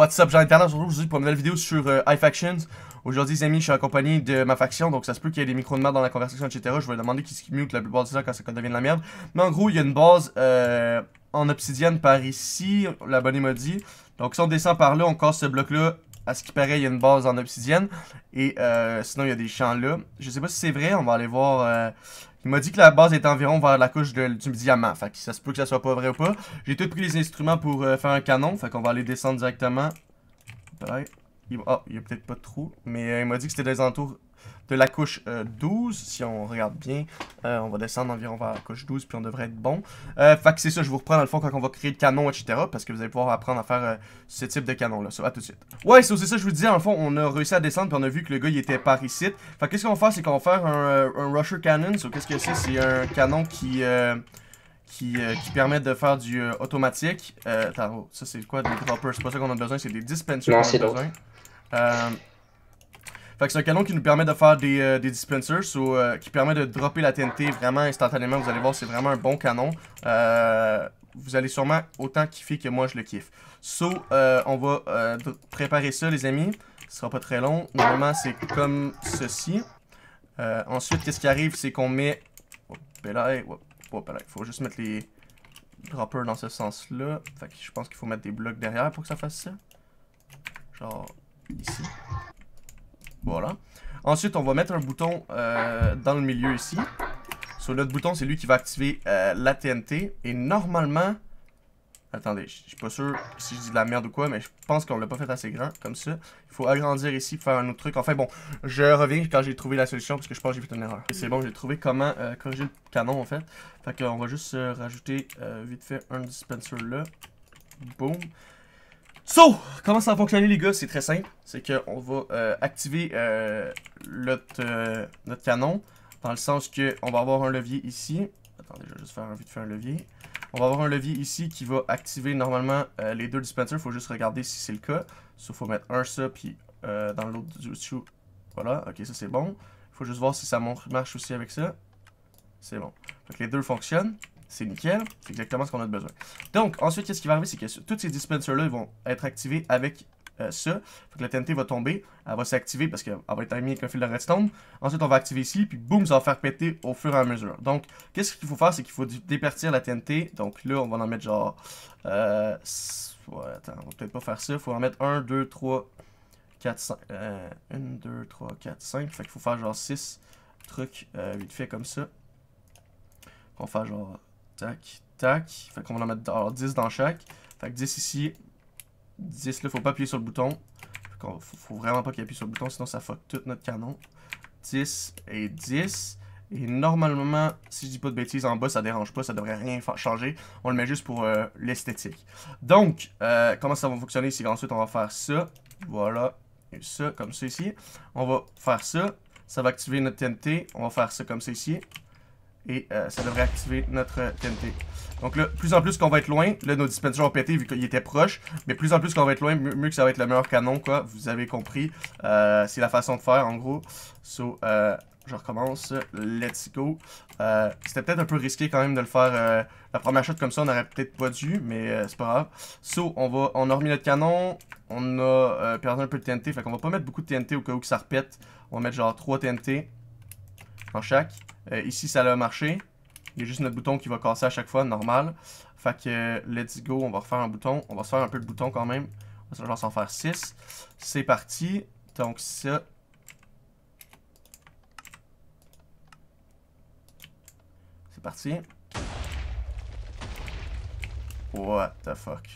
What's up, Jean-Internet, aujourd'hui pour une nouvelle vidéo sur iFactions. Aujourd'hui les amis, je suis accompagné de ma faction, donc ça se peut qu'il y ait des micros de merde dans la conversation, etc. Je vais demander qui mute la plupart du temps quand ça devient de la merde. Mais en gros, il y a une base en obsidienne par ici, l'abonné m'a dit. Donc si on descend par là, on casse ce bloc-là. À ce qui paraît, il y a une base en obsidienne. Et sinon, il y a des champs là. Je sais pas si c'est vrai, on va aller voir. Il m'a dit que la base est environ vers la couche du diamant. Fait que ça se peut que ça soit pas vrai ou pas. J'ai tout pris les instruments pour faire un canon. Fait qu'on va aller descendre directement. Il y a peut-être pas de trou. Mais il m'a dit que c'était des entours de la couche 12. Si on regarde bien, on va descendre environ vers la couche 12. Puis on devrait être bon. Fait que c'est ça, je vous reprends dans le fond quand on va créer le canon, etc. Parce que vous allez pouvoir apprendre à faire ce type de canon là. Ça va tout de suite. Ouais, c'est ça, je vous disais. En fond, on a réussi à descendre. Puis on a vu que le gars il était par ici. Fait que qu'est-ce qu'on va faire, c'est qu'on va faire un rusher cannon. So, qu'est-ce que c'est? C'est un canon qui permet de faire du automatique. Attends, ça c'est quoi? Des droppers, c'est pas ça qu'on a besoin, c'est des dispensers qu'on a besoin. Fait que c'est un canon qui nous permet de faire des dispensers, qui permet de dropper la TNT vraiment instantanément. Vous allez voir, c'est vraiment un bon canon. Vous allez sûrement autant kiffer que moi je le kiffe. On va préparer ça les amis. Ce sera pas très long. Normalement c'est comme ceci. Ensuite, qu'est-ce qui arrive, c'est qu'on met... il faut juste mettre les droppers dans ce sens-là. Fait que je pense qu'il faut mettre des blocs derrière pour que ça fasse ça. Genre ici. Voilà. Ensuite, on va mettre un bouton dans le milieu ici. Sur notre bouton, c'est lui qui va activer la TNT. Et normalement... Attendez, je suis pas sûr si je dis de la merde ou quoi, mais je pense qu'on l'a pas fait assez grand, comme ça. Il faut agrandir ici pour faire un autre truc. Enfin bon, je reviens quand j'ai trouvé la solution, parce que je pense que j'ai fait une erreur. C'est bon, j'ai trouvé comment corriger le canon, en fait. Fait qu'on va juste rajouter vite fait un dispenser là. Boom. Comment ça va fonctionner les gars? C'est très simple. C'est qu'on va activer notre canon. Dans le sens qu'on va avoir un levier ici. Attendez, je vais juste faire vite fait un levier. On va avoir un levier ici qui va activer normalement les deux dispensers. Il faut juste regarder si c'est le cas. Il faut mettre un ça, puis dans l'autre dessus. Voilà, ok, ça c'est bon. Il faut juste voir si ça marche aussi avec ça. C'est bon. Donc les deux fonctionnent. C'est nickel. C'est exactement ce qu'on a besoin. Donc, ensuite, qu'est-ce qui va arriver, c'est que tous ces dispensers-là, ils vont être activés avec ça. Fait que la TNT va tomber. Elle va s'activer parce qu'elle va être timée avec un fil de redstone. Ensuite, on va activer ici. Puis boum, ça va faire péter au fur et à mesure. Donc, qu'est-ce qu'il faut faire, c'est qu'il faut départir la TNT. Donc là, on va en mettre genre... ouais, attends, on va peut-être pas faire ça. Il faut en mettre 1, 2, 3, 4, 5. 1, 2, 3, 4, 5. Fait qu'il faut faire genre 6 trucs vite fait comme ça. On va faire genre... Tac, tac. Fait qu'on va en mettre alors, 10 dans chaque. Fait que 10 ici. 10 là, faut pas appuyer sur le bouton. Faut vraiment pas qu'il appuie sur le bouton, sinon ça fuck tout notre canon. 10 et 10. Et normalement, si je dis pas de bêtises, en bas ça dérange pas, ça devrait rien changer. On le met juste pour l'esthétique. Donc, comment ça va fonctionner? C'est qu'ensuite on va faire ça. Voilà. Et ça, comme ça ici. On va faire ça. Ça va activer notre TNT. On va faire ça comme ça ici. Et ça devrait activer notre TNT. Donc là, plus en plus qu'on va être loin, là nos dispensers ont pété vu qu'il était proche. Mais plus en plus qu'on va être loin, mieux que ça va être le meilleur canon, quoi. Vous avez compris. C'est la façon de faire, en gros. Je recommence. Let's go. C'était peut-être un peu risqué quand même de le faire. La première shot comme ça, on aurait peut-être pas dû, mais c'est pas grave. On a remis notre canon. On a perdu un peu de TNT. Fait qu'on va pas mettre beaucoup de TNT au cas où que ça repète. On va mettre genre 3 TNT en chaque. Ici, ça a marché. Il y a juste notre bouton qui va casser à chaque fois, normal. Fait que, let's go, on va refaire un bouton. On va se faire un peu de bouton quand même. On va s'en faire 6. C'est parti. Donc, ça. C'est parti. What the fuck.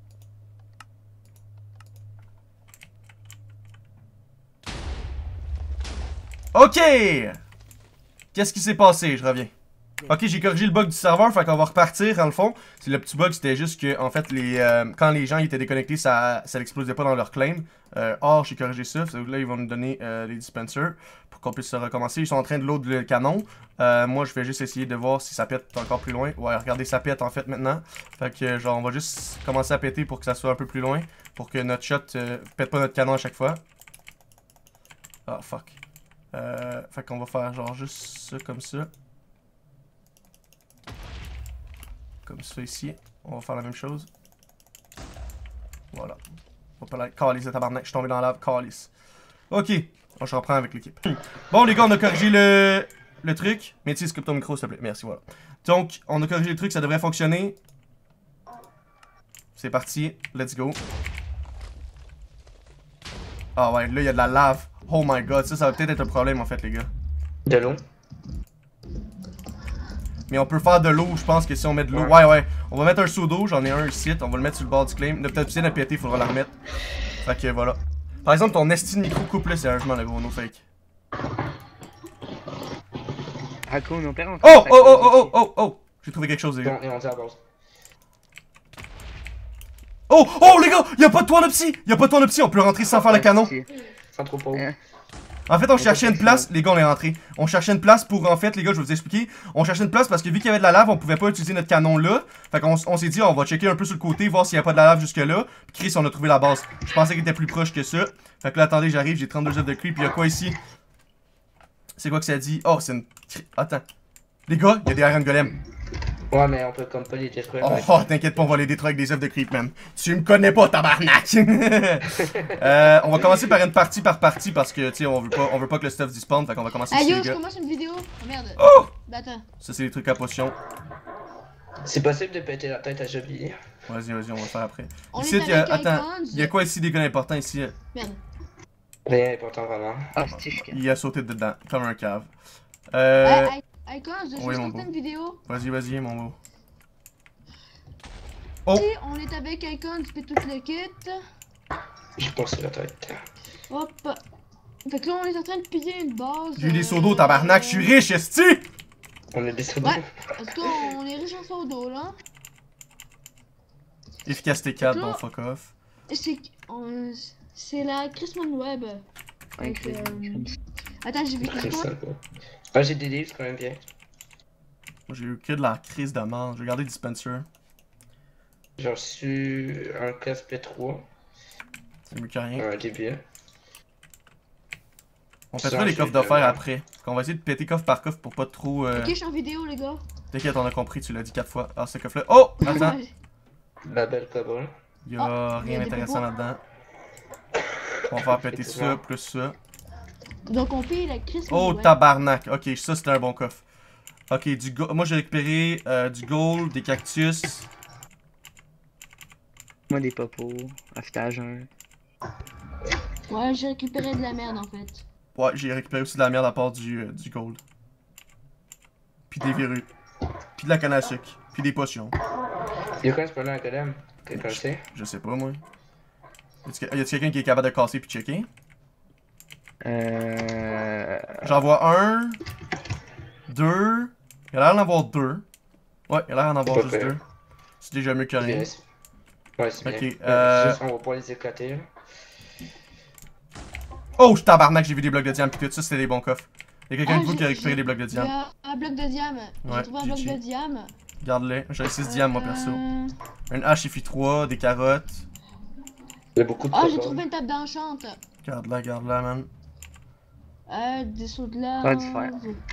OK! Qu'est-ce qui s'est passé? Je reviens. Ok, j'ai corrigé le bug du serveur, fait qu'on va repartir dans le fond. C'est le petit bug, c'était juste que en fait quand les gens étaient déconnectés, ça n'explosait pas dans leur claim. Or, j'ai corrigé ça. Là, ils vont nous donner les dispensers pour qu'on puisse se recommencer. Ils sont en train de load le canon. Moi, je vais juste essayer de voir si ça pète encore plus loin. Ouais, regardez, ça pète en fait maintenant. Fait que genre, on va juste commencer à péter pour que ça soit un peu plus loin. Pour que notre shot pète pas notre canon à chaque fois. Ah, fuck. Fait qu'on va faire genre juste ça comme ça. Comme ça ici. On va faire la même chose. Voilà. On va pas la calice de tabarnak, je suis tombé dans la lave, calice. Ok, on se reprend avec l'équipe. Bon les gars, on a corrigé le truc. Métis, coupe ton micro s'il te plaît, merci, voilà. Donc, on a corrigé le truc, ça devrait fonctionner. C'est parti, let's go. Ah ouais, là il y a de la lave. Oh my god, ça va peut-être être un problème en fait les gars. De l'eau. Mais on peut faire de l'eau, je pense que si on met de l'eau. Ouais, on va mettre un seau d'eau, j'en ai un ici, on va le mettre sur le bord du claim. Il a peut-être besoin de péter, faudra la remettre. Fait que voilà. Par exemple, ton esti de micro coupe là, sérieusement le gros no fake. Raccoon, on perd encore. Oh! J'ai trouvé quelque chose les gars. On est à la base. Oh les gars, y'a pas de toit psy! Y'a pas de toit psy, on peut rentrer sans faire le canon. Sans trop pauvre. En fait, on cherchait une place, les gars, on est rentré. On cherchait une place pour, en fait, les gars, je vais vous expliquer. On cherchait une place parce que vu qu'il y avait de la lave, on pouvait pas utiliser notre canon là. Fait qu'on s'est dit, on va checker un peu sur le côté, voir s'il y a pas de la lave jusque là. Puis Chris, on a trouvé la base. Je pensais qu'il était plus proche que ça. Fait que là, attendez, j'arrive, j'ai 32 œufs de creep. Puis il y a quoi ici? C'est quoi que ça dit? Oh, c'est une. Attends. Les gars, il y a des Iron Golem. Ouais, mais on peut comme pas les détruire. Oh, t'inquiète pas, on va les détruire avec des œufs de creep, man. Tu me connais pas, tabarnak! On va commencer par une partie par partie parce que, tu sais, on veut pas que le stuff dispawn, fait qu'on va commencer ici, Aïe, les je gars. commence une vidéo. Oh, merde. Oh! Bah attends. Ça, c'est les trucs à potion. C'est possible de péter la tête à Joby. Vas-y, on va le faire après. On Ici, est avec attends, Icons. il y a quoi ici des gars importants ici? Merde. Rien important vraiment. Ah, c'est chiant. Il a sauté dedans, comme un cave. Icons, je oui, fais mon certaines vidéos. Vas-y, mon beau. Oh! Si on est avec Icons, puis tout le kit. J'ai pensé la tête. Hop. Fait que là, on est en train de piller une base. J'ai eu des seaux d'eau, tabarnak, je suis riche, esti! On a des sodas. Ouais. Parce qu'on est riche en seau d'eau, là. Efficacité 4, Là- bon fuck off. C'est la Christmas Web. Ouais, Donc, Attends, j'ai vu C'est quoi? sympa. Ah, j'ai des livres, c'est quand même bien. Moi j'ai eu que de la crise de mort. J'ai regardé Dispenser. J'ai reçu un casque 3, C'est mieux que rien. un début. On pètera les coffres de fer après. Fait qu'on va essayer de péter coffre par coffre pour pas trop. Ok, je suis en vidéo, les gars. T'inquiète, on a compris, tu l'as dit 4 fois. Ah, ce coffre là. Oh! Attends! La belle cobble. Y'a rien il y a des d'intéressant bobos. là-dedans. On va faire péter ça, plus ça. Donc, on pille la Christmas Oh, Web. tabarnak! Ok, ça c'était un bon coffre. Ok, moi j'ai récupéré du gold, des cactus. Moi, des popos. Affûtage 1. Ouais, j'ai récupéré de la merde, en fait. Ouais, j'ai récupéré aussi de la merde à part du gold. Puis des verrues. Puis de la canne à sucre. Puis des potions. Y'a quoi, c'est pas là un golem? Quelqu'un le sait? Je sais pas, moi. Y a-t-il quelqu'un qui est capable de casser puis checker? J'en vois un. Deux. Il a l'air d'en avoir deux. Ouais, il a l'air d'en avoir pas juste pire. deux. C'est déjà mieux que rien. Bien. Ouais, c'est Ok, bien. Juste, on va pas les éclater. Là. Oh, je tabarnak, j'ai vu des blocs de diamant pis tout ça, c'était des bons coffres. Y'a quelqu'un de vous j'ai- qui a récupéré j'ai- des blocs de Il y a diamant. un bloc de diam. Ouais, J'ai trouvé un bloc GG. de diam. Garde-les. J'ai 6 diamants, moi, perso. Euh, Une hache FI3, des carottes. Il y a beaucoup de Ah, j'ai cobble. trouvé une table d'enchante. Garde-la, man. Des sauts de lave. Ah, du fer.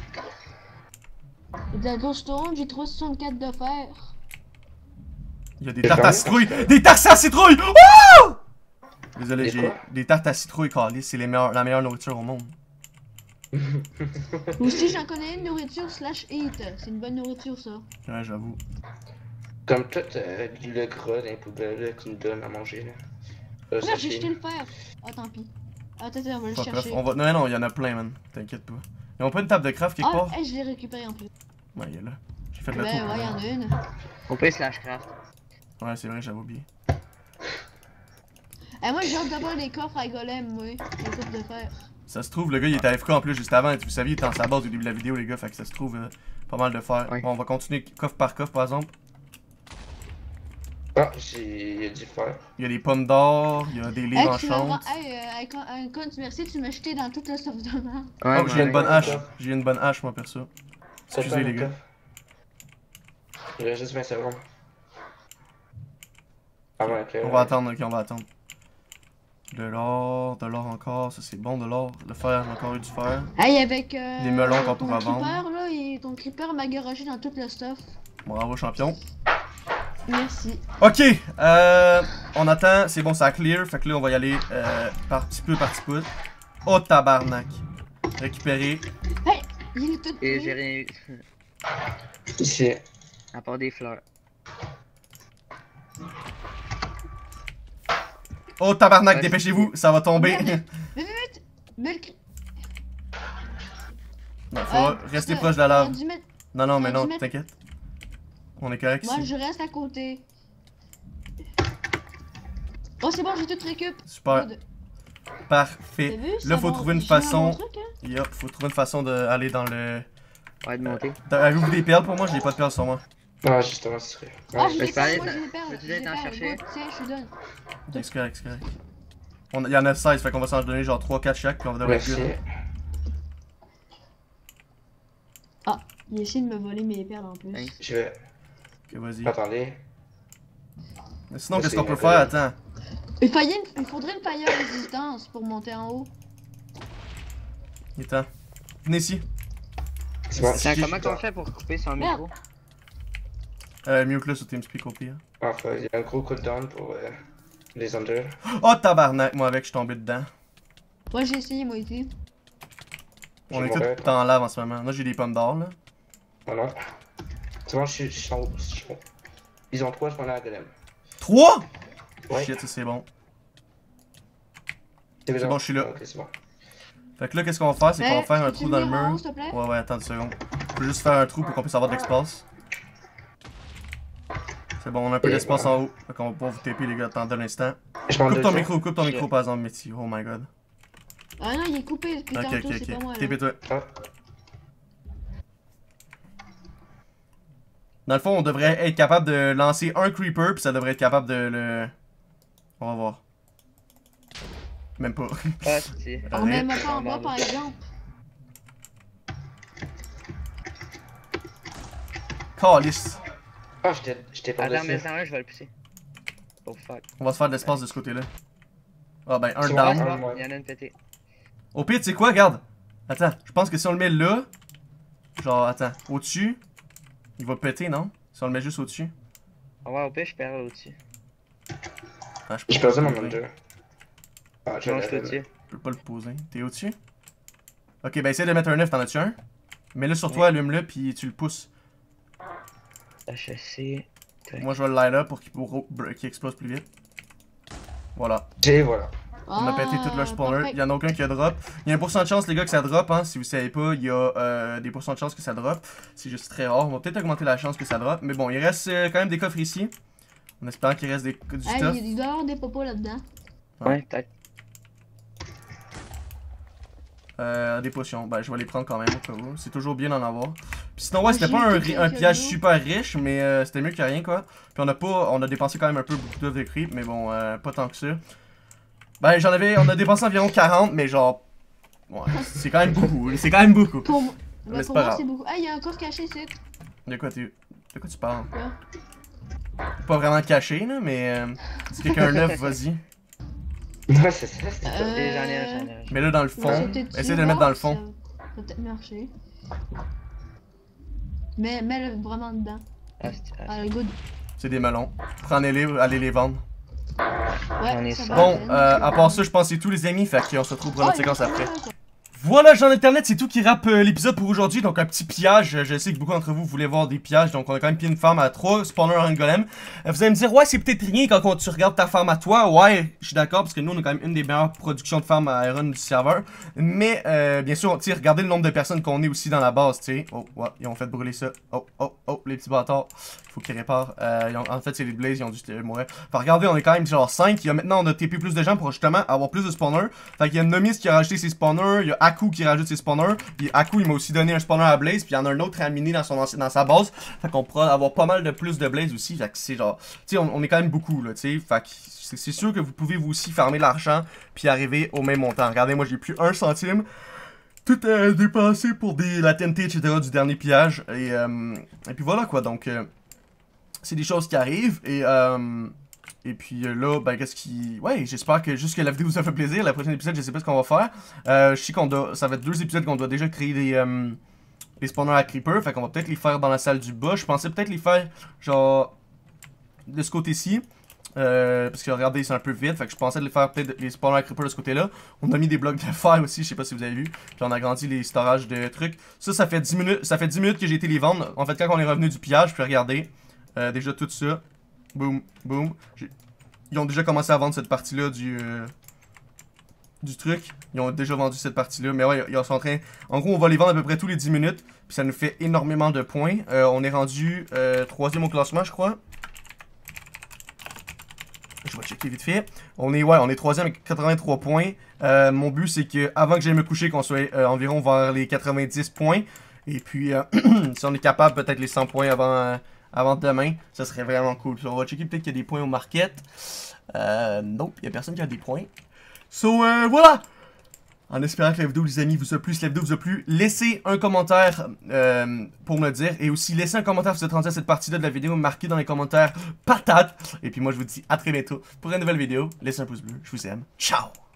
De la glowstone, j'ai trouvé 64 de fer. Il y a des Et tartes à quand- citrouille! Des tartes à citrouille! Oh! Désolé, Des j'ai quoi? des tartes à citrouille, Carly. C'est la meilleure nourriture au monde. Aussi, j'en connais une nourriture slash eat. C'est une bonne nourriture, ça. Ouais, j'avoue. Comme tout le gras d'un poubelle là, qui nous donne à manger. Là. Regarde, j'ai jeté le fer. Ah, tant pis. Attends, on va le Fuck off. chercher. On va... Non, il y en a plein, man. T'inquiète pas. Ils ont pas une table de craft quelque Ah, part? hey, je l'ai récupéré en plus. Ouais, il est là. J'ai fait le Ben tour. ouais, y'en a une. On peut slash craft. Ouais, c'est vrai, j'avais oublié. Eh, moi, j'ai hâte d'avoir les coffres à golem, moi. Les coffres de fer. Ça se trouve, le gars, il était AFK en plus juste avant. Vous saviez, il était en sa base au début de la vidéo, les gars. Fait que ça se trouve pas mal de fer. Ouais. Bon, on va continuer coffre par coffre, par exemple. Ah, il y a du fer. Il y a des pommes d'or, il y a des livres en tu m'as chante. un con, merci, tu m'as jeté dans tout le stuff de merde. Ouais, Oh, j'ai une ouais. bonne hache. J'ai une bonne hache, moi, perso. Ça Excusez, fait les gars. un Il reste juste 20 secondes. Ah ouais, ok. On va attendre, ok, on va attendre. De l'or encore, ça c'est bon, de l'or. Le fer, j'ai encore eu du fer. Hey, avec. Des melons qu'on ton pourra vendre. creeper, là, ton creeper m'a garagé dans tout le stuff. Bravo, champion. Merci. Ok, on attend, c'est bon, ça a clear, fait que là on va y aller par petit peu, par petit peu. Oh tabarnak. Récupérer. Hey! Il est tout Et j'ai pris. rien eu. Ici. À part des fleurs. Oh tabarnak, Ouais, dépêchez-vous, ça va tomber. Merde. Vite! Belle cri- Non, faut rester proche de la lave. Non, non, mais non, t'inquiète. On est correct Moi, ici. je reste à côté. Oh, c'est bon, j'ai tout récup. Super, Good. parfait. T'as vu? Là, Ça faut va- trouver une j'ai un bon façon. truc, hein? Yup, faut trouver une façon d'aller dans le. Ouais, de monter. Avez-vous des perles pour moi? J'ai pas de perles sur moi. Ah, justement, c'est vrai. Ah, Ouais. j'ai je des peux aller perles, moi t'en- j'ai des perles. peux-tu J'ai des t'en perles. chercher? Good, tiens, je te donne. C'est correct, c'est correct. Il y en a 16, fait qu'on va s'en donner genre 3-4 chaque, puis on va devoir être Merci. good. Ah, il essaie de me voler mes perles en plus. Hein? Je vais. Ok, vas-y. Attendez. Mais sinon, Ça, qu'est-ce qu'on c'est peut faire? vrai. Attends. Il faudrait une pailleure résistance pour monter en haut. Il est temps. Venez ici. C'est bon. Tiens, si, comment je qu'on suis fait pour couper son Merde. micro? Mieux que là sur TeamSpeak au pire. Enfin, il y a un gros cooldown pour les under. Oh tabarnak, moi avec, je suis tombé dedans. Moi, j'ai essayé, moi aussi. On Je est mourrais, tous en lave en ce moment. Là, j'ai des pommes d'or là. Voilà. C'est bon, je suis en haut. Ils ont 3, je m'en ai à golem. 3? Ouais. Shit, ça, c'est bon. C'est bon, je suis là. Ok, c'est bon. Fait que là, qu'est-ce qu'on va faire? C'est qu'on va faire un peux-tu trou dans le venir en haut, mur. s'il te plaît? Ouais, ouais, attends une seconde. On peut juste faire un trou pour qu'on puisse avoir de l'espace. C'est bon, on a un peu Et d'espace voilà. en haut. Fait qu'on va pouvoir vous taper, les gars. Attendez un instant. Je m'en Coupe ton deux, micro, Je- par exemple, Mitty. Oh my god. Ah non, il est coupé depuis Ok, tantôt, ok, c'est pas moi. ok. Là. TP-toi. Ah, Dans le fond, on devrait être capable de lancer un creeper, puis ça devrait être capable de le. On va voir. Même pas. Ah, si. On met même pas en bas, par exemple. Calice. ah j'étais pas Attends, mais dessus. sans un, je vais le pousser. Oh fuck. On va se faire de l'espace de ce côté-là. Ah ben, un C'est Ah, down. c'est bon. bon, il y en a une pétée. Au pire, tu sais quoi, regarde. Attends, je pense que si on le met là, genre, attends, au-dessus, il va péter, non? Si on le met juste au-dessus. On va au pire, je perds au-dessus. Ah, je J'ai peux perdu pas mon le poser. under. Ah, je Non, je suis l'avais. au-dessus. Je peux pas le poser. T'es au-dessus? Ok, ben essaye de mettre un œuf, t'en as-tu un? Mets-le sur toi, allume-le, puis tu le pousses. HSC. Moi, je vais le light up pour qu'il explose plus vite. Voilà. Et voilà. On a pété tout leur spawner. parfait. Il y en a aucun qui a drop. Il y a 1% de chance, les gars, que ça drop. Hein. Si vous savez pas, il y a des pourcents de chance que ça drop. C'est juste très rare. On va peut-être augmenter la chance que ça drop. Mais bon, il reste quand même des coffres ici. En espérant qu'il reste du Hey, stuff. il doit y avoir des popos là-dedans. Ouais, peut-être. Des potions. Ben, je vais les prendre quand même au cas où. C'est toujours bien d'en avoir. Puis sinon, ouais, Moi, c'était j'ai pas eu un quelques piège jours. super riche, mais c'était mieux que rien, quoi. Puis on a dépensé quand même un peu beaucoup d'œufs de creep, mais bon, pas tant que ça. Ben, on a dépensé environ 40, mais genre. Ouais, c'est quand même beaucoup. C'est quand même beaucoup. Pour, moi- Mais bah, c'est pour pas moi, grave. c'est beaucoup. Ah, il y a un coffre caché ici. De quoi tu parles? Quoi? Pas vraiment caché, là, mais si quelqu'un a un œuf, vas-y. Ouais, c'est ça, c'était Et j'en ai un, j'en ai un. Mets-le dans le On va fond. sauter dessus, Essaye de le mettre voir dans le si fond. Ça va peut-être marcher. Mais mets-le vraiment dedans. Ah, c'est- ah, Ah, good. C'est des melons. Prenez-les, allez les vendre. Ouais, J'en ai ça ça. va Bon, la peine. à part ça, je pense que c'est tous les amis, fait qu'on se retrouve pour Ah, notre il y a séquence après. quand même un, quoi. Voilà, gens d'internet, c'est tout qui rappe l'épisode pour aujourd'hui. Donc un petit pillage, je sais que beaucoup d'entre vous voulaient voir des pillages, donc on a quand même pillé une farm à 3 spawners en golem. Vous allez me dire, ouais, c'est peut-être rien quand tu regardes ta farm à toi. Ouais, je suis d'accord, parce que nous on a quand même une des meilleures productions de farm à Iron du serveur. Mais bien sûr, tu sais, regardez le nombre de personnes qu'on est aussi dans la base, tu sais. Oh, ouais, ils ont fait brûler ça. Oh, oh, oh, les petits bâtards. Faut qu'ils réparent. En fait, c'est les Blaze, ils ont dû mourir. Enfin, regardez, on est quand même genre 5. Maintenant, on a TP plus de gens pour justement avoir plus de spawners. Fait qu'il y a Nomis qui a rajouté ses spawners. Il y a Aku qui rajoute ses spawners. Puis Aku, il m'a aussi donné un spawner à Blaze. Puis il y en a un autre à miner dans sa base. Fait qu'on pourra avoir pas mal de plus de Blaze aussi. Fait que c'est genre. Tu sais, on est quand même beaucoup là, tu sais. Fait que c'est sûr que vous pouvez vous aussi farmer l'argent. Puis arriver au même montant. Regardez, moi, j'ai plus 1 centime. Tout dépensé pour la TNT, etc. du dernier pillage. Et puis voilà quoi. Donc. C'est des choses qui arrivent et puis là, ben qu'est-ce qui... Ouais, j'espère que juste que la vidéo vous a fait plaisir. La prochaine épisode, je sais pas ce qu'on va faire. Je sais qu'on doit... Ça va être 2 épisodes qu'on doit déjà créer des spawners à creeper. Fait qu'on va peut-être les faire dans la salle du bas. Je pensais peut-être les faire genre... de ce côté-ci. Parce que regardez, c'est un peu vide. Fait que je pensais de les faire peut-être les spawners creepers de ce côté-là. On a mis des blocs de fer aussi, je sais pas si vous avez vu. Puis on a agrandi les storages de trucs. Ça fait 10 minutes. Ça fait 10 minutes que j'ai été les vendre. En fait, quand on est revenu du pillage, puis regardez. Déjà tout ça. Boum, boum. Ils ont déjà commencé à vendre cette partie-là du truc. Ils ont déjà vendu cette partie-là. Mais ouais, ils sont en train. En gros, on va les vendre à peu près tous les 10 minutes. Puis ça nous fait énormément de points. On est rendu 3e au classement, je crois. Je vais checker vite fait. On est 3e avec 83 points. Mon but, c'est que avant que j'aille me coucher, qu'on soit environ vers les 90 points. Et puis, si on est capable, peut-être les 100 points avant demain, ça serait vraiment cool. On va checker peut-être qu'il y a des points au market. Nope, il n'y a personne qui a des points. So, voilà! En espérant que la vidéo, les amis, vous a plu. Si la vidéo vous a plu, laissez un commentaire pour me le dire. Et aussi, laissez un commentaire si vous êtes rendu à cette partie-là de la vidéo. Marquez dans les commentaires patate. Et puis moi, je vous dis à très bientôt pour une nouvelle vidéo. Laissez un pouce bleu. Je vous aime. Ciao!